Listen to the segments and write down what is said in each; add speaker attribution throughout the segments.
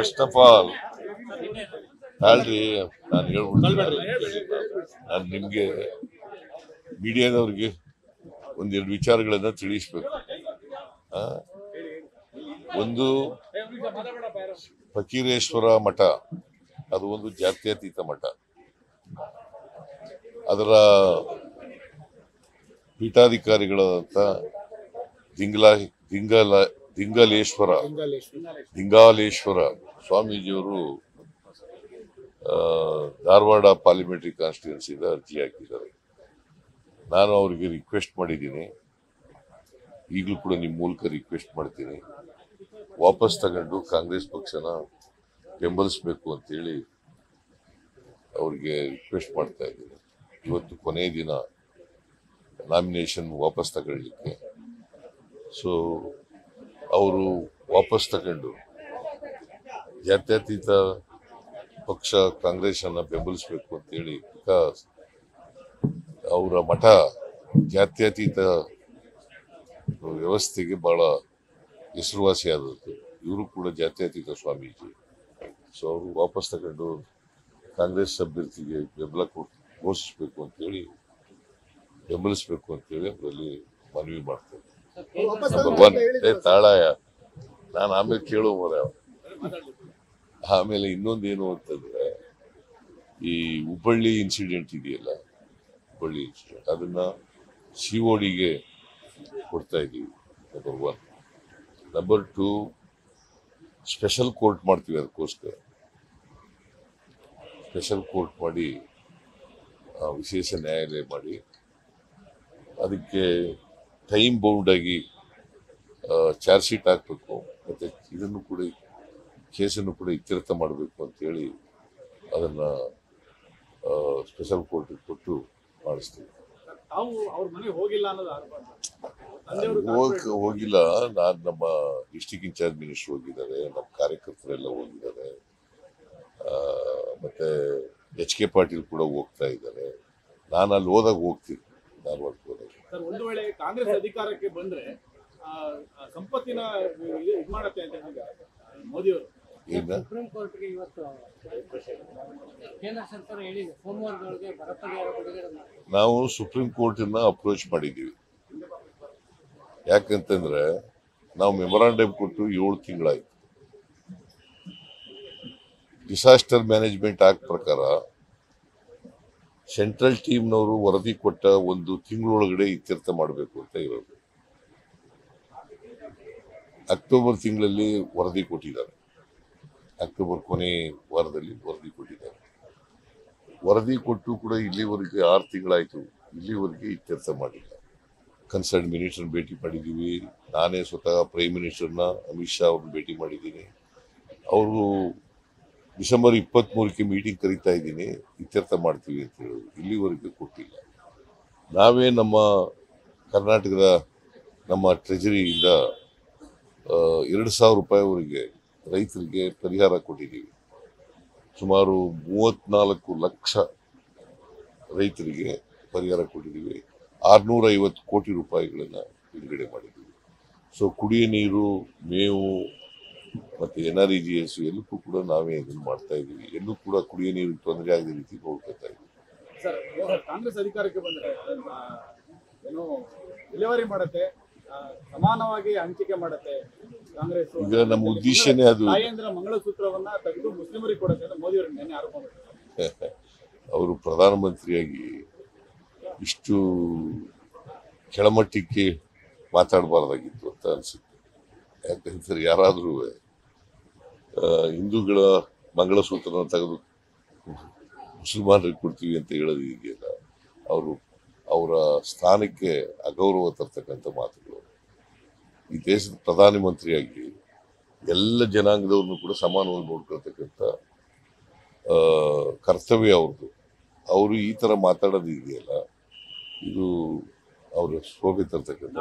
Speaker 1: First of all ಅಲ್ರಿ ನಾನು ಹೇಳ್ಬಿಡ್ತೀನಿ. ನಾನು ನಿಮ್ಗೆ ಮೀಡಿಯಾದವ್ರಿಗೆ ಒಂದೆರಡು ವಿಚಾರಗಳನ್ನ ತಿಳಿಸ್ಬೇಕು. ಒಂದು ಫಕೀರೇಶ್ವರ ಮಠ, ಅದು ಒಂದು ಜಾತ್ಯತೀತ ಮಠ. ಅದರ ಪೀಠಾಧಿಕಾರಿಗಳಾದಂಥ ದಿಂಗಾಲೇಶ್ವರ ಸ್ವಾಮೀಜಿಯವರು ಧಾರವಾಡ ಪಾರ್ಲಿಮೆಂಟರಿ ಕಾನ್ಸ್ಟಿಟ್ಯೂನ್ಸಿಯಿಂದ ಅರ್ಜಿ ಹಾಕಿದ್ದಾರೆ. ನಾನು ಅವರಿಗೆ ರಿಕ್ವೆಸ್ಟ್ ಮಾಡಿದ್ದೀನಿ, ಈಗಲೂ ಕೂಡ ನಿಮ್ಮ ಮೂಲಕ ರಿಕ್ವೆಸ್ಟ್ ಮಾಡ್ತೀನಿ, ವಾಪಸ್ ತಗೊಂಡು ಕಾಂಗ್ರೆಸ್ ಪಕ್ಷನ ಬೆಂಬಲಿಸಬೇಕು ಅಂತೇಳಿ ಅವ್ರಿಗೆ ರಿಕ್ವೆಸ್ಟ್ ಮಾಡ್ತಾ ಇದ್ದೀನಿ. ಇವತ್ತು ಕೊನೆಯ ದಿನ ನಾಮಿನೇಷನ್ ವಾಪಸ್ ತಗೊಳ್ಳಿಕ್ಕೆ. ಸೊ ಅವರು ವಾಪಸ್ ತಗೊಂಡು ಜಾತ್ಯತೀತ ಪಕ್ಷ ಕಾಂಗ್ರೆಸ್ ಅನ್ನ ಬೆಂಬಲಿಸಬೇಕು ಅಂತೇಳಿ, ಬಿಕಾಸ್ ಅವರ ಮಠ ಜಾತ್ಯತೀತ ವ್ಯವಸ್ಥೆಗೆ ಬಹಳ ಹೆಸರುವಾಸಿಯಾದದ್ದು. ಇವರು ಕೂಡ ಜಾತ್ಯತೀತ ಸ್ವಾಮೀಜಿ. ಸೊ ಅವರು ವಾಪಸ್ ತಗೊಂಡು ಕಾಂಗ್ರೆಸ್ ಅಭ್ಯರ್ಥಿಗೆ ಘೋಷಿಸಬೇಕು ಅಂತೇಳಿ, ಬೆಂಬಲಿಸಬೇಕು ಅಂತೇಳಿ ಅವರಲ್ಲಿ ಮನವಿ ಮಾಡ್ತೇನೆ. ನಂಬರ್ 1 ತಾಳಾಯ ನಾನು ಆಮೇಲೆ ಕೇಳೋ ಮರ. ಆಮೇಲೆ ಇನ್ನೊಂದೇನು ಅಂತಂದ್ರೆ, ಈ ಹುಬ್ಬಳ್ಳಿ ಇನ್ಸಿಡೆಂಟ್ ಇದೆಯಲ್ಲ, ಹುಬ್ಬಳ್ಳಿ ಇನ್ಸಿಡೆಂಟ್ ಅದನ್ನ CODಗೆ ಕೊಡ್ತಾ ಇದ್ದೀವಿ. ನಂಬರ್ 1. ನಂಬರ್ 2, ಸ್ಪೆಷಲ್ ಕೋರ್ಟ್ ಮಾಡ್ತೀವಿ. ಅದಕ್ಕೋಸ್ಕರ ಸ್ಪೆಷಲ್ ಕೋರ್ಟ್ ಮಾಡಿ, ವಿಶೇಷ ನ್ಯಾಯಾಲಯ ಮಾಡಿ, ಅದಕ್ಕೆ ಟೈಮ್ ಬೌಂಡ್ ಆಗಿ ಚಾರ್ಜ್ ಶೀಟ್ ಹಾಕಬೇಕು, ಮತ್ತೆ ಇದನ್ನು ಕೂಡ ಕೇಸನ್ನು ಕೂಡ ಇತ್ಯರ್ಥ ಮಾಡಬೇಕು ಅಂತೇಳಿ ಅದನ್ನ ಸ್ಪೆಷಲ್ ಕೋರ್ಟ್ ಕೊಟ್ಟು ಮಾಡಿಸ್ತೀವಿ. ಹೋಗಿಲ್ಲ. ನಾನು ನಮ್ಮ ಡಿಸ್ಟಿಕ್ ಇನ್ಚಾರ್ಜ್ ಮಿನಿಸ್ಟರ್ ಹೋಗಿದ್ದಾರೆ, ನಮ್ಮ ಕಾರ್ಯಕರ್ತರೆಲ್ಲ ಹೋಗಿದ್ದಾರೆ, ಮತ್ತೆ HK ಪಾಟೀಲ್ ಕೂಡ ಹೋಗ್ತಾ ಇದ್ದಾರೆ. ನಾನು ಅಲ್ಲಿ ಹೋದಾಗ ಹೋಗ್ತೀನಿ. ಧಾರವಾಡಕ್ಕೆ ಹೋದಾಗ
Speaker 2: ಒಂದು ವೇಳೆ ಕಾಂಗ್ರೆಸ್ ಅಧಿಕಾರಕ್ಕೆ ಬಂದ್ರೆ ಸಂಪತ್ತಿನ ಮಾಡತ್ತೆ ಅಂತ ಮೋದಿಯವರು
Speaker 3: ಸುಪ್ರೀಂ ಕೋರ್ಟ್ಗೆ ಇವತ್ತು ಕೇಂದ್ರ ಸರ್ಕಾರ ಹೇಳಿದೆ, ಸೋಮವಾರದೊಳಗೆ ಬರ ಪರಿಹಾರ ಬಿಡುಗಡೆ ಮಾಡಿ.
Speaker 1: ನಾವು ಸುಪ್ರೀಂ ಕೋರ್ಟನ್ನ ಅಪ್ರೋಚ್ ಮಾಡಿದ್ದೀವಿ. ಯಾಕಂತಂದ್ರೆ ನಾವು ಮೆಮೊರಾಂಡಮ್ ಕೊಟ್ಟು 7 ತಿಂಗಳಾಯ್ತು. ಡಿಸಾಸ್ಟರ್ ಮ್ಯಾನೇಜ್ಮೆಂಟ್ ಆಕ್ಟ್ ಪ್ರಕಾರ ಸೆಂಟ್ರಲ್ ಟೀಮ್ನವರು ವರದಿ ಕೊಟ್ಟ 1 ತಿಂಗಳೊಳಗಡೆ ಇತ್ಯರ್ಥ ಮಾಡಬೇಕು ಅಂತ ಇರೋದು. ಅಕ್ಟೋಬರ್ ತಿಂಗಳಲ್ಲಿ ವರದಿ ಕೊಟ್ಟಿದ್ದಾರೆ. ಅಕ್ಟೋಬರ್ ಕೊನೆ ವಾರದಲ್ಲಿ ವರದಿ ಕೊಟ್ಟಿದ್ದಾರೆ. ವರದಿ ಕೊಟ್ಟು ಕೂಡ ಇಲ್ಲಿವರೆಗೆ 6 ತಿಂಗಳಾಯ್ತು, ಇಲ್ಲಿವರೆಗೆ ಇತ್ಯರ್ಥ ಮಾಡಿಲ್ಲ. ಕನ್ಸರ್ನ್ ಮಿನಿಸ್ಟರ್ ಭೇಟಿ ಮಾಡಿದ್ದೀವಿ. ನಾನೇ ಸ್ವತಃ ಪ್ರೈಮ್ ಮಿನಿಸ್ಟರ್ನ ಅಮಿತ್ ಶಾ ಅವ್ರನ್ನ ಭೇಟಿ ಮಾಡಿದ್ದೀನಿ. ಅವರು ಡಿಸೆಂಬರ್ 23ಕ್ಕೆ ಮೀಟಿಂಗ್ ಕರೀತಾ ಇದ್ದೀನಿ, ಇತ್ಯರ್ಥ ಮಾಡ್ತೀವಿ ಅಂತ ಹೇಳೋದು. ಇಲ್ಲಿವರೆಗೆ ಕೊಟ್ಟಿಲ್ಲ. ನಾವೇ ನಮ್ಮ ಕರ್ನಾಟಕದ ನಮ್ಮ ಟ್ರೆಜರಿಯಿಂದ 2,000 ರೂಪಾಯಿವರೆಗೆ ರೈತರಿಗೆ ಪರಿಹಾರ ಕೊಟ್ಟಿದ್ದೀವಿ. ಸುಮಾರು 34 ಲಕ್ಷ ರೈತರಿಗೆ ಪರಿಹಾರ ಕೊಟ್ಟಿದ್ದೀವಿ. 650 ಕೋಟಿ ರೂಪಾಯಿಗಳನ್ನು ಬಿಡುಗಡೆ ಮಾಡಿದ್ದೀವಿ. ಸೊ ಕುಡಿಯ ನೀರು, ಮೇವು ಮತ್ತೆ NREGS ಎಲ್ಲಕ್ಕೂ ಕೂಡ ನಾವೇ ಇದನ್ನು ಮಾಡ್ತಾ ಇದ್ದೀವಿ. ಎಲ್ಲೂ ಕೂಡ ಕುಡಿಯ ನೀರು ತೊಂದರೆ ಆಗದ ರೀತಿ ನೋಡ್ಕೊತಾ ಇದ್ದೀವಿ.
Speaker 2: ಸರ್, ಕಾಂಗ್ರೆಸ್ ಅಧಿಕಾರಕ್ಕೆ ಬಂದ್ರೆ ಏನು ಡೆಲಿವರಿ ಮಾಡುತ್ತೆ, ಸಮಾನವಾಗಿ ಹಂಚಿಕೆ ಮಾಡುತ್ತೆ ಕಾಂಗ್ರೆಸ್.
Speaker 1: ಈಗ ನಮ್ಮ ಉದ್ದೇಶನೇ ಅದು.
Speaker 2: ತಾಯಂದ್ರ ಮಂಗಳಸೂತ್ರವನ್ನ ತೆಗೆದು ಮುಸ್ಲಿಮರಿಗೆ ಕೊಡುತ್ತೆ ಅಂತ ಮೋದಿ ಅವರು ನೆನ್ನೆ ಆರೋಪ ಮಾಡಿದ್ದಾರೆ.
Speaker 1: ಅವರು ಪ್ರಧಾನಮಂತ್ರಿಯಾಗಿ ಇಷ್ಟು ಕೆಳಮಟ್ಟಕ್ಕೆ ಮಾತಾಡಬಾರ್ದಾಗಿತ್ತು ಅಂತ ಅನ್ಸುತ್ತೆ. ಯಾಕಂದ್ರೆ ಯಾರಾದ್ರೂ ಹಿಂದೂಗಳ ಮಂಗಳಸೂತ್ರನ ತೆಗೆದು ಮುಸಲ್ಮಾನರಿಗೆ ಕೊಡ್ತೀವಿ ಅಂತ ಹೇಳೋದು ಇದೆಯಲ್ಲ, ಅವರ ಸ್ಥಾನಕ್ಕೆ ಅಗೌರವ ತರ್ತಕ್ಕಂಥ ಮಾತುಗಳು. ಈ ದೇಶದ ಪ್ರಧಾನಮಂತ್ರಿಯಾಗಿ ಎಲ್ಲ ಜನಾಂಗದವ್ರನ್ನು ಕೂಡ ಸಮಾನವಾಗಿ ನೋಡ್ಕೊಳ್ತಕ್ಕಂಥ ಕರ್ತವ್ಯ ಅವ್ರದ್ದು. ಅವರು ಈ ತರ ಮಾತಾಡೋದು ಇದೆಯಲ್ಲ, ಇದು ಅವ್ರ ಶೋಭೆ ತರ್ತಕ್ಕಂಥ.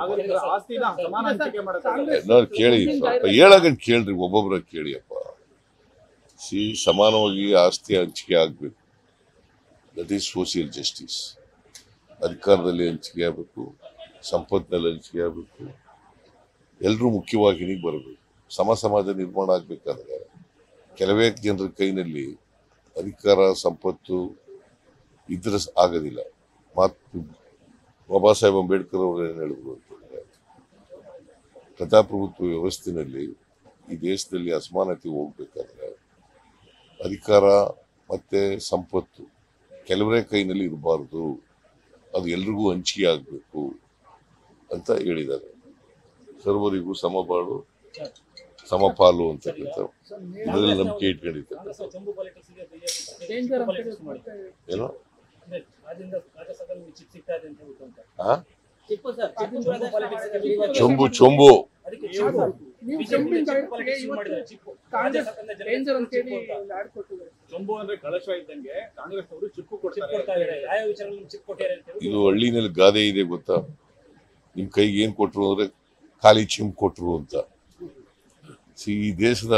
Speaker 1: ಕೇಳಿ, ಸ್ವಲ್ಪ ಹೇಳಗಂಡು ಕೇಳ್ರಿ, ಒಬ್ಬೊಬ್ಬರ ಕೇಳಿಯಪ್ಪ. ಸಮಾನವಾಗಿ ಆಸ್ತಿ ಹಂಚಿಕೆ ಆಗ್ಬೇಕು. That is social justice. ಅಧಿಕಾರದಲ್ಲಿ ಹಂಚಿಕೆ ಆಗಬೇಕು, ಸಂಪತ್ತಿನಲ್ಲಿ ಹಂಚಿಕೆ ಆಗಬೇಕು, ಎಲ್ಲರೂ ಮುಖ್ಯವಾಹಿನಿಗೆ ಬರಬೇಕು. ಸಮಾಜ ನಿರ್ಮಾಣ ಆಗ್ಬೇಕಾದ್ರೆ ಕೆಲವೇ ಜನರ ಕೈನಲ್ಲಿ ಅಧಿಕಾರ ಸಂಪತ್ತು ಇದ್ರೆ ಆಗೋದಿಲ್ಲ. ಮತ್ತು ಬಾಬಾ ಸಾಹೇಬ್ ಅಂಬೇಡ್ಕರ್ ಅವರು ಏನು ಹೇಳಿದ್ರು ಅಂತಂದ್ರೆ, ಪ್ರಜಾಪ್ರಭುತ್ವ ವ್ಯವಸ್ಥೆಯಲ್ಲಿ ಈ ದೇಶದಲ್ಲಿ ಅಸಮಾನತೆ ಹೋಗ್ಬೇಕಾದ್ರೆ ಅಧಿಕಾರ ಮತ್ತೆ ಸಂಪತ್ತು ಕೆಲವರೇ ಕೈನಲ್ಲಿ ಇರಬಾರ್ದು, ಅದು ಎಲ್ರಿಗೂ ಹಂಚಿಕೆ ಆಗಬೇಕು ಅಂತ ಹೇಳಿದ್ದಾರೆ. ಸರ್ವರಿಗೂ ಸಮಬಾಳು ಸಮಪಾಲು ಅಂತಕ್ಕಂಥ ಇದರಲ್ಲಿ ನಂಬಿಕೆ ಇಟ್ಕೊಂಡಿದ್ದಾರೆ.
Speaker 2: ಜಂಬೂ ಪಾಲಿಟಿಕ್ಸ್ಗೆ
Speaker 3: ಡೇಂಜರ್
Speaker 1: ಏನೋ
Speaker 2: ರಾಜ್ಯಸಭೆಯಲ್ಲಿ ಚಿಪ್ ಸಿಗ್ತಾ ಇದೆ ಅಂತ ಹೇಳ್ಬಿಟ್ಟು ಅಂತ.
Speaker 1: ಆ
Speaker 3: ಚಿಪ್ಪು ಸರ್
Speaker 2: ಜಂಬೂ ಪಾಲಿಟಿಕ್ಸ್
Speaker 1: ಚೊಂಬು ಚೊಂಬು
Speaker 2: ಅದಕ್ಕೆ
Speaker 3: ನೀವು ಜಂಪಿಂಗ್ ಕಾಂಗ್ರೆಸ್ ಡೇಂಜರ್ ಅಂತ ಹೇಳಿ
Speaker 2: ಚೊಂಬು ಅಂದ್ರೆ ಕಳಶ ಇದ್ದಂಗೆ ಕಾಂಗ್ರೆಸ್ ಅವರು ಚಿಪ್ಪು ಕೊಡ್ತಾರೆ. ಯಾವ ವಿಚಾರದಲ್ಲಿ ಚಿಪ್ ಕೊಟ್ಟಿದ್ದಾರೆ ಅಂತ ಹೇಳಿ
Speaker 1: ಇದು ಹಳ್ಳಿನಲ್ಲಿ ಗಾದೆ ಇದೆ ಗೊತ್ತಾ, ನಿಮ್ ಕೈಗೆ ಏನ್ ಕೊಟ್ರು ಅಂದ್ರೆ ಖಾಲಿ ಚಿಂಪ್ ಕೊಟ್ರು ಅಂತ. ಈ ದೇಶದ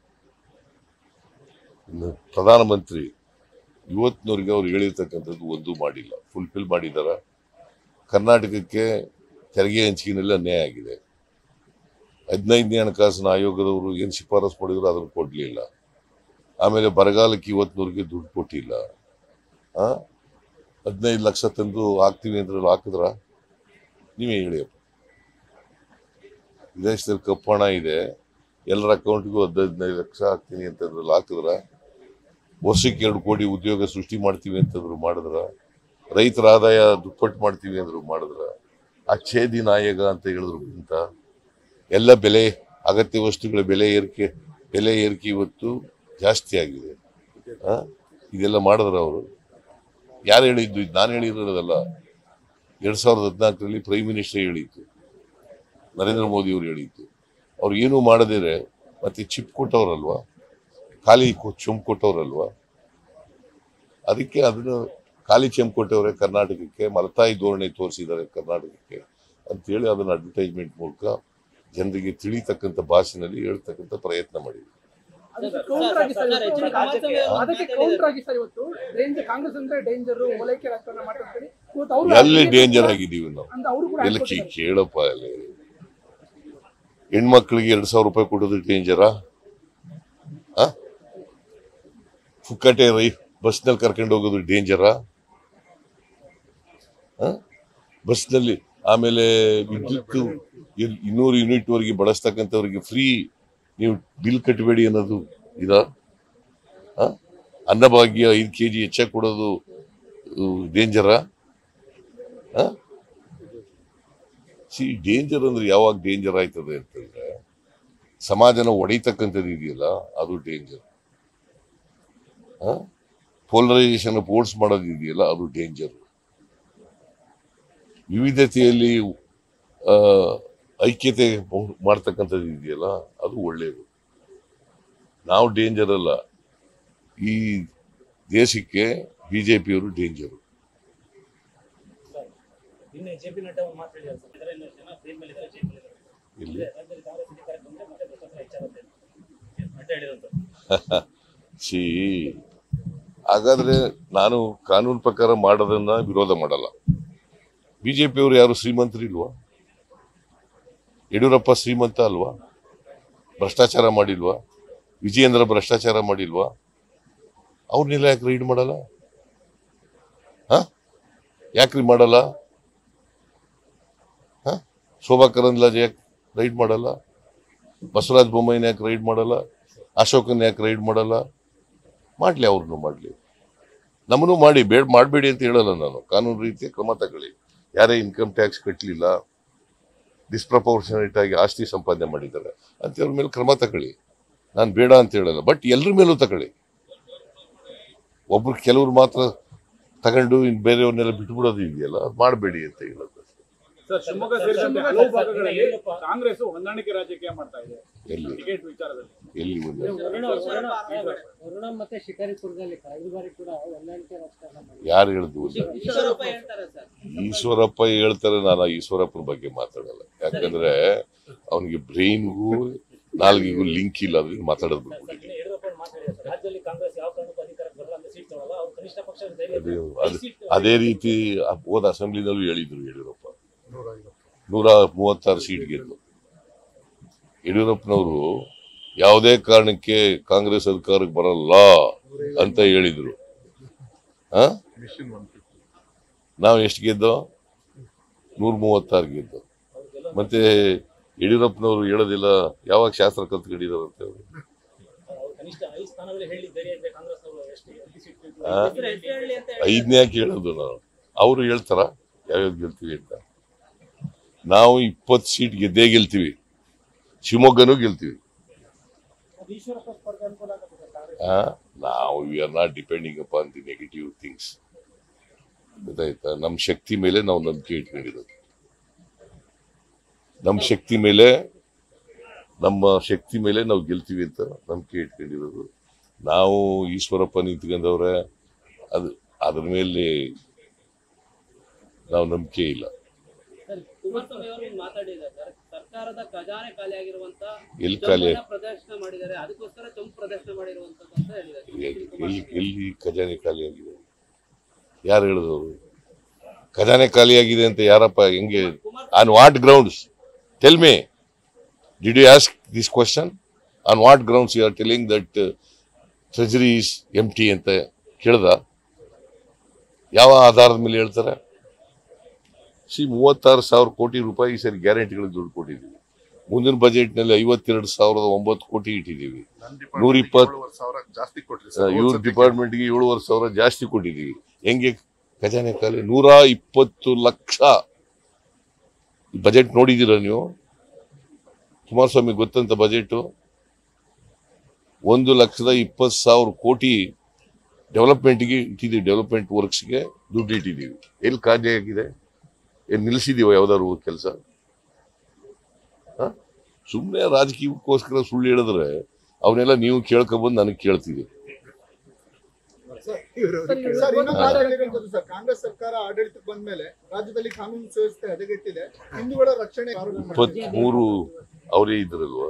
Speaker 1: ಪ್ರಧಾನಮಂತ್ರಿ ಇವತ್ತಿನವರೆಗೆ ಅವ್ರು ಹೇಳಿರ್ತಕ್ಕಂಥದ್ದು ಒಂದು ಮಾಡಿಲ್ಲ, ಫುಲ್ಫಿಲ್ ಮಾಡಿದಾರ. ಕರ್ನಾಟಕಕ್ಕೆ ತೆರಿಗೆ ಹಂಚಿಕೆನಲ್ಲಿ ಅನ್ಯಾಯ ಆಗಿದೆ. 15ನೇ ಹಣಕಾಸಿನ ಆಯೋಗದವರು ಏನು ಶಿಫಾರಸು ಮಾಡಿದ್ರು ಅದನ್ನು ಕೊಡ್ಲಿಲ್ಲ. ಆಮೇಲೆ ಬರಗಾಲಕ್ಕೆ ಇವತ್ತಿನವರೆಗೆ ದುಡ್ಡು ಕೊಟ್ಟಿಲ್ಲ. 15 ಲಕ್ಷ ತಂದು ಹಾಕ್ತೀವಿ ಅಂದ್ರೆ ಹಾಕಿದ್ರ? ನೀವೇ ಹೇಳಿಯಪ್ಪ. ದೇಶದಲ್ಲಿ ಕಪ್ಪು ಹಣ ಇದೆ, ಎಲ್ಲರ ಅಕೌಂಟ್ಗೂ 15 ಲಕ್ಷ ಹಾಕ್ತೀನಿ ಅಂತಂದ್ರಲ್ಲಿ ಹಾಕಿದ್ರ? ವರ್ಷಕ್ಕೆ 2 ಕೋಟಿ ಉದ್ಯೋಗ ಸೃಷ್ಟಿ ಮಾಡ್ತೀವಿ ಅಂತಂದ್ರು ಮಾಡಿದ್ರ? ರೈತರ ಆದಾಯ ದುಪ್ಪಟ್ಟು ಮಾಡ್ತೀವಿ ಅಂದ್ರು ಮಾಡಿದ್ರ? ಅಚ್ಛೇದಿ ನಾಯಕ ಅಂತ ಹೇಳಿದ್ರು ಅಂತ ಎಲ್ಲ ಬೆಲೆ ಅಗತ್ಯ ವಸ್ತುಗಳ ಬೆಲೆ ಏರಿಕೆ ಇವತ್ತು ಜಾಸ್ತಿ ಆಗಿದೆ. ಇದೆಲ್ಲ ಮಾಡಿದ್ರ ಅವರು? ಯಾರು ಹೇಳಿದ್ದು? ಇದು ನಾನು ಹೇಳಿರೋದಲ್ಲ. 2014ರಲ್ಲಿ ಪ್ರೈಮ್ ಮಿನಿಸ್ಟರ್ ಹೇಳಿದ್ದು, ನರೇಂದ್ರ ಮೋದಿ ಅವರು ಹೇಳಿದ್ದು. ಅವ್ರು ಏನೂ ಮಾಡದಿದ್ರೆ ಮತ್ತೆ ಚಿಪ್ ಕೊಟ್ಟವ್ರಲ್ವಾ, ಖಾಲಿ ಚೊಂಬು ಕೊಟ್ಟವ್ರಲ್ವಾ? ಅದಕ್ಕೆ ಅದನ್ನು ಖಾಲಿ ಚೆಂಬು ಕೊಟ್ಟವ್ರೆ ಕರ್ನಾಟಕಕ್ಕೆ, ಮಲತಾಯಿ ಧೋರಣೆ ತೋರಿಸಿದ್ದಾರೆ ಕರ್ನಾಟಕಕ್ಕೆ ಅಂತೇಳಿ ಅದನ್ನ ಅಡ್ವರ್ಟೈಸ್ಮೆಂಟ್ ಮೂಲಕ ಜನರಿಗೆ ತಿಳಿತಕ್ಕಂಥ ಭಾಷೆನಲ್ಲಿ ಹೇಳ್ತಕ್ಕಂಥ ಪ್ರಯತ್ನ ಮಾಡಿದ್ರು.
Speaker 3: ಅದಕ್ಕೆ ಕೌಂಟರ್ ಆಗಿ ಸರ್ ಇವತ್ತು ಕಾಂಗ್ರೆಸ್ ಅಂದ್ರೆ ಡೇಂಜರ್, ಓಲೈಕೆ ರಾಜಕಾರಣ ಮಾಡ್ತಾರೆ.
Speaker 1: ಎಲ್ಲಿ ಡೇಂಜರ್ ಆಗಿದ್ದೀವಿ ನಾವು? ಎಲ್ಲ ಕೇಳಪ್ಪ, ಅಲ್ಲಿ ಹೆಣ್ಮಕ್ಳಿಗೆ 2,000 ರೂಪಾಯಿ ಕೊಡೋದು ಡೇಂಜರಾ? ಫುಕ್ಕಟೆ ಬಸ್ನಲ್ಲಿ ಕರ್ಕೊಂಡು ಹೋಗೋದು ಡೇಂಜರಾ? ಬಸ್ನಲ್ಲಿ ಆಮೇಲೆ ವಿದ್ಯುತ್ 200 ಯೂನಿಟ್ ವರೆಗೆ ಬಳಸ್ತಕ್ಕಂಥವ್ರಿಗೆ ಫ್ರೀ, ನೀವು ಬಿಲ್ ಕಟ್ಟಬೇಡಿ ಅನ್ನೋದು ಇದಾ? ಅನ್ನಭಾಗ್ಯ 5 kg ಹೆಚ್ಚಾಗಿ ಕೊಡೋದು ಡೇಂಜರಾ? ಡೇಂಜರ್ ಅಂದ್ರೆ ಯಾವಾಗ ಡೇಂಜರ್ ಆಯ್ತದೆ ಅಂತಂದ್ರೆ, ಸಮಾಜನ ಒಡೆಯತಕ್ಕಂಥದ್ದು ಇದೆಯಲ್ಲ ಅದು ಡೇಂಜರ್. ಪೋಲರೈಸೇಷನ್ ಫೋರ್ಸ್ ಮಾಡೋದು ಇದೆಯಲ್ಲ ಅದು ಡೇಂಜರ್. ವಿವಿಧತೆಯಲ್ಲಿ ಐಕ್ಯತೆ ಮಾಡ್ತಕ್ಕಂಥದ್ದು ಇದೆಯಲ್ಲ ಅದು ಒಳ್ಳೆಯದು. ನಾವು ಡೇಂಜರ್ ಅಲ್ಲ, ಈ ದೇಶಕ್ಕೆ ಬಿಜೆಪಿಯವರು ಡೇಂಜರು. ಹಾಗಾದ್ರೆ ನಾನು ಕಾನೂನು ಪ್ರಕಾರ ಮಾಡೋದನ್ನ ವಿರೋಧ ಮಾಡಲ್ಲ. ಬಿಜೆಪಿಯವರು ಯಾರು ಶ್ರೀಮಂತರು ಇಲ್ವಾ? ಯಡಿಯೂರಪ್ಪ ಶ್ರೀಮಂತ ಅಲ್ವಾ? ಭ್ರಷ್ಟಾಚಾರ ಮಾಡಿಲ್ವಾ? ವಿಜಯೇಂದ್ರ ಭ್ರಷ್ಟಾಚಾರ ಮಾಡಿಲ್ವಾ? ಅವ್ರನ್ನೆಲ್ಲ ಯಾಕೆ ರೈಡ್ ಮಾಡಲ್ಲ? ಯಾಕ್ರಿ ಮಾಡಲ್ಲ? ಶೋಭಾ ಕರಂದ್ಲಾಜೆ ಯಾಕೆ ರೈಡ್ ಮಾಡಲ್ಲ? ಬಸವರಾಜ ಬೊಮ್ಮಾಯಿನ ಯಾಕೆ ರೈಡ್ ಮಾಡಲ್ಲ? ಅಶೋಕನ್ ಯಾಕೆ ರೈಡ್ ಮಾಡಲ್ಲ? ಮಾಡ್ಲಿ, ಅವ್ರನ್ನು ಮಾಡ್ಲಿ, ನಮ್ಮನ್ನು ಮಾಡಿ. ಮಾಡಬೇಡಿ ಅಂತ ಹೇಳಲ್ಲ ನಾನು. ಕಾನೂನು ರೀತಿಯ ಕ್ರಮ ತಗೊಳ್ಳಿ. ಯಾರೇ ಇನ್ಕಮ್ ಟ್ಯಾಕ್ಸ್ ಕಟ್ಟಲಿಲ್ಲ, ಡಿಸ್ಪ್ರಪೋರ್ಷನೇಟ್ ಆಗಿ ಆಸ್ತಿ ಸಂಪಾದನೆ ಮಾಡಿದ್ದಾರೆ ಅಂತವ್ರ ಮೇಲೆ ಕ್ರಮ ತಗೊಳ್ಳಿ. ನಾನು ಬೇಡ ಅಂತ ಹೇಳಲ್ಲ, ಬಟ್ ಎಲ್ಲರ ಮೇಲೂ ತಗೊಳ್ಳಿ. ಒಬ್ರು ಕೆಲವ್ರು ಮಾತ್ರ ತಗೊಂಡು ಇನ್ ಬೇರೆಯವ್ರನ್ನೆಲ್ಲ ಬಿಟ್ಬಿಡೋದು ಇದೆಯಲ್ಲ, ಅದು ಮಾಡಬೇಡಿ ಅಂತ ಹೇಳೋದು.
Speaker 2: ಸರ್, ಶಿವಮೊಗ್ಗ ಸೇರಿದಂತೆ ಹಲವು ಭಾಗಗಳಲ್ಲಿ ಕಾಂಗ್ರೆಸ್ ಹೊಂದಾಣಿಕೆ ರಾಜಕೀಯ ಮಾಡ್ತಾ ಇದೆ.
Speaker 1: ಎಲ್ಲಿ
Speaker 2: ಟಿಕೆಟ್ ವಿಚಾರದಲ್ಲಿ
Speaker 1: ಎಲ್ಲಿ ಒಂದು
Speaker 3: ವರುಣ ಮತ್ತೆ ಶಿಕಾರಿಪುರದಲ್ಲಿ ಕಳೆದ ಬಾರಿ ಕೂಡ ಹೊಂದಾಣಿಕೆ ರಾಜಕಾರಣ ಮಾಡಿದ್ರು.
Speaker 1: ಯಾರು ಹೇಳಿದ್ರು?
Speaker 3: ಈಶ್ವರಪ್ಪ ಹೇಳ್ತಾರೆ ಸರ್.
Speaker 1: ಈಶ್ವರಪ್ಪ ಹೇಳ್ತಾರೆ. ನಾನು ಈಶ್ವರಪ್ಪನ ಬಗ್ಗೆ ಮಾತಾಡಲ್ಲ, ಯಾಕಂದ್ರೆ ಅವನಿಗೆ ಬ್ರೈನ್ಗೂ ನಾಲ್ಗಿಗೂ ಲಿಂಕ್ ಇಲ್ಲ, ಅದನ್ನ ಮಾತಾಡೋದು ಬಿಟ್ಬಿಟ್ಟಿದ್ದೀನಿ.
Speaker 2: ರಾಜ್ಯದಲ್ಲಿ ಕಾಂಗ್ರೆಸ್ ಯಾವ ಕಾರಣಕ್ಕೂ ಅಧಿಕಾರಕ್ಕೆ ಬರಲ್ಲ ಅಂತ ಸೀಟ್ ತಗೊಳ್ಳಲ್ಲ, ಅವ್ರು ಕನಿಷ್ಠ ಪಕ್ಷ
Speaker 1: ಅದೇ ರೀತಿ ಹೋದ ಅಸೆಂಬ್ಲಿನಲ್ಲೂ ಹೇಳಿದ್ರು ಯಡಿಯೂರಪ್ಪ 136 ಸೀಟ್ ಗೆದ್ದು. ಯಡಿಯೂರಪ್ಪನವರು ಯಾವುದೇ ಕಾರಣಕ್ಕೆ ಕಾಂಗ್ರೆಸ್ ಅಧಿಕಾರಕ್ಕೆ ಬರಲ್ಲ ಅಂತ ಹೇಳಿದ್ರು. ನಾವು ಎಷ್ಟು ಗೆದ್ದೋ? 136 ಗೆದ್ದು. ಮತ್ತೆ ಯಡಿಯೂರಪ್ಪನವರು ಹೇಳೋದಿಲ್ಲ ಯಾವಾಗ ಶಾಸ್ತ್ರ ಕಲ್ತ್ಕೊಂಡಿದಾರಂತೆ ಅವರು.
Speaker 2: ಕನಿಷ್ಠ 5 ಸ್ಥಾನಗಳು ಹೇಳಿದ್ದಾರೆ ಅಂದ್ರೆ ಕಾಂಗ್ರೆಸ್ ಅವರು ಎಷ್ಟು
Speaker 1: ಐದನೇ ಯಾಕೆ ಹೇಳೋದು ನಾವು? ಅವರು ಹೇಳ್ತಾರ ಯಾವ್ಯಾವ ಗೆಲ್ತೀವಿ ಅಂತ. ನಾವು 20 ಸೀಟ್ ಗೆದ್ದೇ ಗೆಲ್ತೀವಿ, ಶಿವಮೊಗ್ಗನೂ ಗೆಲ್ತೀವಿ. ನಾವು we are not depending upon the negative things. ಗೊತ್ತಾಯ್ತಾ? ನಮ್ಮ ಶಕ್ತಿ ಮೇಲೆ ನಾವು ನಂಬಿಕೆ ಇಟ್ಕೊಂಡಿರೋದು. ನಮ್ಮ ಶಕ್ತಿ ಮೇಲೆ ನಾವು ಗೆಲ್ತೀವಿ ಅಂತ ನಂಬಿಕೆ ಇಟ್ಕೊಂಡಿರೋದು. ನಾವು ಈಶ್ವರಪ್ಪ ನಿಂತ್ಕೊಂಡವ್ರೆ, ಅದ್ರ ಮೇಲೆ ನಾವು ನಂಬಿಕೆ ಇಲ್ಲ.
Speaker 4: ಕುಮಾರಸ್ವಾಮಿ ಅವರು ಮಾತಾಡಿದ್ದಾರೆ, ಸರ್ಕಾರದ ಖಜಾನೆ ಖಾಲಿ ಆಗಿರುವಂತ
Speaker 1: ಎಲ್ಲಿ ಖಾಲಿ
Speaker 4: ಪ್ರದರ್ಶನ ಮಾಡಿದ್ದಾರೆ, ಅದಕ್ಕೋಸ್ಕರ ಚೊಂಬು ಪ್ರದರ್ಶನ ಮಾಡಿರುವಂತದ್ದು ಅಂತ ಹೇಳಿದ್ದಾರೆ.
Speaker 1: ಎಲ್ಲಿ ಖಜಾನೆ ಖಾಲಿ ಆಗಿದೆ? ಯಾರು ಹೇಳಿದವರು ಖಜಾನೆ ಖಾಲಿ ಆಗಿದೆ ಅಂತ? ಯಾರಪ್ಪ? ಹೆಂಗೆ? On what grounds? Tell me, did you ask this question? On what grounds you are telling that treasury is empty ಅಂತ ಕೇಳ್ದ? ಯಾವ ಆಧಾರದ ಮೇಲೆ ಹೇಳ್ತಾರೆ? 36,000 ಕೋಟಿ ರೂಪಾಯಿ ಈ ಸರಿ ಗ್ಯಾರಂಟಿಗಳಿಗೆ ದುಡ್ಡು ಕೊಟ್ಟಿದ್ದೀವಿ. ಮುಂದಿನ ಬಜೆಟ್ನಲ್ಲಿ 52,009 ಕೋಟಿ ಇಟ್ಟಿದ್ದೀವಿ. 120 ಇವ್ರ ಡಿಪಾರ್ಟ್ಮೆಂಟ್ಗೆ 7,500 ಜಾಸ್ತಿ ಕೊಟ್ಟಿದ್ದೀವಿ. ಹೆಂಗೆ ಖಜಾನೆ ಖಾಲಿ? 120 ಲಕ್ಷ ಬಜೆಟ್ ನೋಡಿದ್ದೀರ ನೀವು? ಕುಮಾರಸ್ವಾಮಿ ಗೊತ್ತಂತ ಬಜೆಟ್ 1,20,000 ಕೋಟಿ ಡೆವಲಪ್ಮೆಂಟ್ಗೆ ಇಟ್ಟಿದ್ದೀವಿ. ಡೆವಲಪ್ಮೆಂಟ್ ವರ್ಕ್ಸ್ಗೆ ದುಡ್ಡು ಇಟ್ಟಿದ್ದೀವಿ. ಎಲ್ಲಿ ಖಾಲಿ ಆಗಿದೆ? ಏನ್ ನಿಲ್ಸಿದೀವ ಯಾವ್ದಾದ್ರು ಕೆಲಸ? ಸುಮ್ಮನೆ ರಾಜಕೀಯಕ್ಕೋಸ್ಕರ ಸುಳ್ಳು ಹೇಳಿದ್ರೆ ಅವನ್ನೆಲ್ಲ ನೀವು ಕೇಳ್ಕೊಬಂದು ನನಗೆ ಕೇಳ್ತೀವಿ.
Speaker 5: ಕಾಂಗ್ರೆಸ್ ಸರ್ಕಾರ ಆಡಳಿತಕ್ಕೆ ಬಂದ ಮೇಲೆ ರಾಜ್ಯದಲ್ಲಿ ಕಾನೂನು ಸುವ್ಯವಸ್ಥೆ ಹದಗೆಟ್ಟಿದೆ. ಹಿಂದೂಗಳ ರಕ್ಷಣೆ
Speaker 1: 23 ಅವರೇ ಇದ್ರಲ್ವಾ?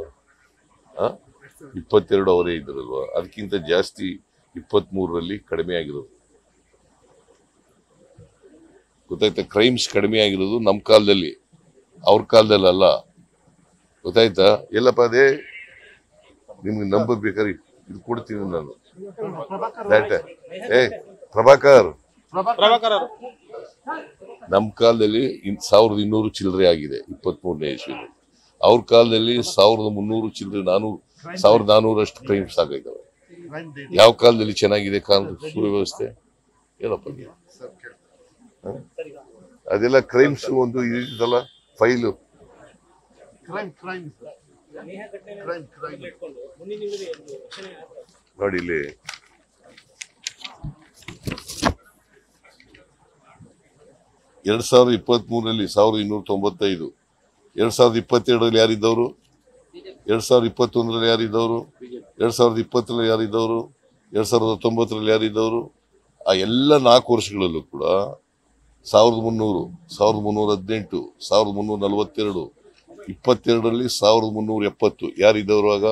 Speaker 1: 22 ಅವರೇ ಇದ್ರಲ್ವಾ? ಅದಕ್ಕಿಂತ ಜಾಸ್ತಿ 23ರಲ್ಲಿ ಕಡಿಮೆ ಆಗಿರೋದು. ಗೊತ್ತಾಯ್ತಾ? ಕ್ರೈಮ್ಸ್ ಕಡಿಮೆ ಆಗಿರೋದು ನಮ್ಮ ಕಾಲದಲ್ಲಿ, ಅವ್ರ ಕಾಲದಲ್ಲಿ ಅಲ್ಲ. ಗೊತ್ತಾಯ್ತಾ? ಎಲ್ಲಪ್ಪ ಅದೇ ನಿಮ್ಗೆ ನಂಬಬೇಕಾದ್ರೆ ಇದು ಕೊಡ್ತೀನಿ ನಾನು. ಪ್ರಭಾಕರ್ ನಮ್ಮ ಕಾಲದಲ್ಲಿ 1,200 ಚಿಲ್ಲರೆ ಆಗಿದೆ 23ನೇ ಇಸ್ವಿಯಲ್ಲಿ. ಅವ್ರ ಕಾಲದಲ್ಲಿ 1,300 ಚಿಲ್ಲರೆ 1,400 ಕ್ರೈಮ್ಸ್ ಆಗಿದ್ದಾವೆ. ಯಾವ ಕಾಲದಲ್ಲಿ ಚೆನ್ನಾಗಿದೆ ಕಾನೂನು ಸುವ್ಯವಸ್ಥೆ? ಏನಪ್ಪ ಅದೆಲ್ಲ ಕ್ರೈಮ್ಸ್ ಒಂದು ಇದಲ್ಲ ಫೈಲು. ನೋಡಿ ಇಲ್ಲಿ 2023ರಲ್ಲಿ 1,295, 2022ರಲ್ಲಿ ಯಾರಿದ್ದವರು, 2021ರಲ್ಲಿ ಯಾರಿದ್ದವರು, 2020ರಲ್ಲಿ ಯಾರಿದ್ದವರು, 2019ರಲ್ಲಿ ಯಾರಿದ್ದವರು? ಆ ಎಲ್ಲ 4 ವರ್ಷಗಳಲ್ಲೂ ಕೂಡ 1,300, 1,318, 1,342, 22ರಲ್ಲಿ 1,370 ಯಾರಿದ್ದವರು? ಆಗ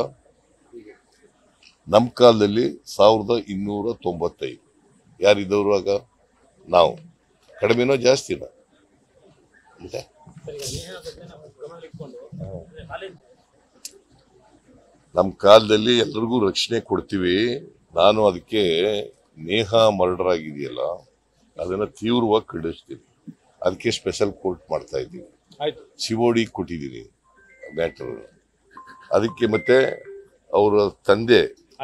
Speaker 1: ನಮ್ಮ ಕಾಲದಲ್ಲಿ 1,295 ಯಾರಿದ್ದವರು? ಆಗ ನಾವು ಕಡಿಮೆನೋ ಜಾಸ್ತಿನೋ? ನಮ್ಮ ಕಾಲದಲ್ಲಿ ಎಲ್ರಿಗೂ ರಕ್ಷಣೆ ಕೊಡ್ತೀವಿ. ನಾನು ಅದಕ್ಕೆ ನೇಹಾ ಮರ್ಡರ್ ಆಗಿದೆಯಲ್ಲ ಅದನ್ನ ತೀವ್ರವಾಗಿ ಖಂಡಿಸ್ತೀನಿ. ಅದಕ್ಕೆ ಸ್ಪೆಷಲ್ ಕೋರ್ಟ್ ಮಾಡ್ತಾ ಇದ್ದೀವಿ. ಸಿಒಡಿ ಕೊಟ್ಟಿದ್ದೀನಿ ಮ್ಯಾಟರ್. ಅದಕ್ಕೆ ಮತ್ತೆ ಅವರ ತಂದೆ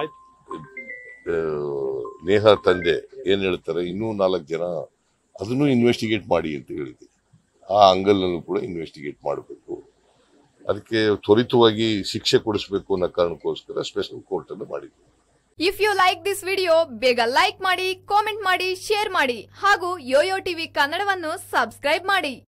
Speaker 1: ನೇಹಾ ತಂದೆ ಏನ್ ಹೇಳ್ತಾರೆ, ಇನ್ನೂ 4 ಜನ ಅದನ್ನು ಇನ್ವೆಸ್ಟಿಗೇಟ್ ಮಾಡಿ ಅಂತ ಹೇಳಿದ್ವಿ. ಆ ಅಂಗಲ್ನಲ್ಲೂ ಕೂಡ ಇನ್ವೆಸ್ಟಿಗೇಟ್ ಮಾಡಬೇಕು. ಅದಕ್ಕೆ ತ್ವರಿತವಾಗಿ ಶಿಕ್ಷೆ ಕೊಡಿಸ್ಬೇಕು ಅನ್ನೋ ಕಾರಣಕ್ಕೋಸ್ಕರ ಸ್ಪೆಷಲ್ ಕೋರ್ಟ್ ಅನ್ನು ಮಾಡಿದ್ವಿ.
Speaker 6: If you like this video ಬೇಗ ಲೈಕ್ ಮಾಡಿ, ಕಾಮೆಂಟ್ ಮಾಡಿ, ಶೇರ್ ಮಾಡಿ ಹಾಗೂ ಯೋಯೋ ಟಿವಿ ಕನ್ನಡವನ್ನು ಸಬ್ಸ್ಕ್ರೈಬ್ ಮಾಡಿ.